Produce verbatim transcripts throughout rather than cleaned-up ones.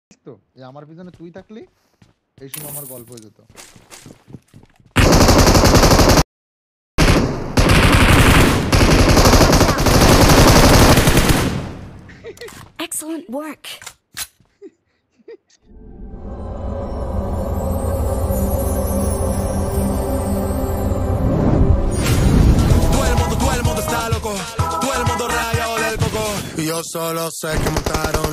তো এই আমার পিছনে তুই থাকলি এই সময় আমার গল্প হয়ে যেত। Excellent work. Todo el mundo, todo el mundo está loco. Todo el mundo rayado del coco. Y yo solo sé que montaron.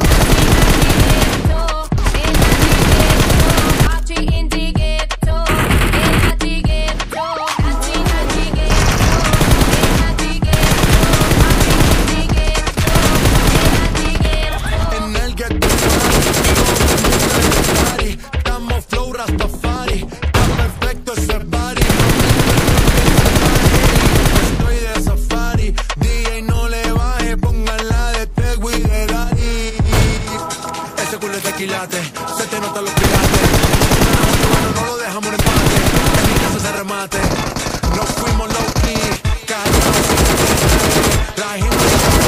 Se te nota los pilates. Bueno, no lo dejamos en empate. En mi casa se remate. Nos fuimos low key. Callados. La gente.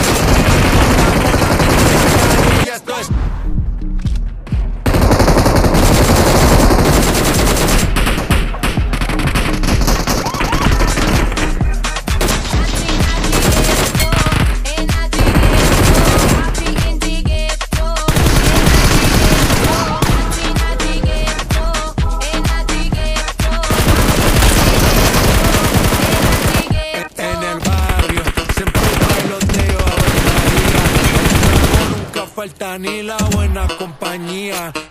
Y esto es. Falta ni la buena compañía.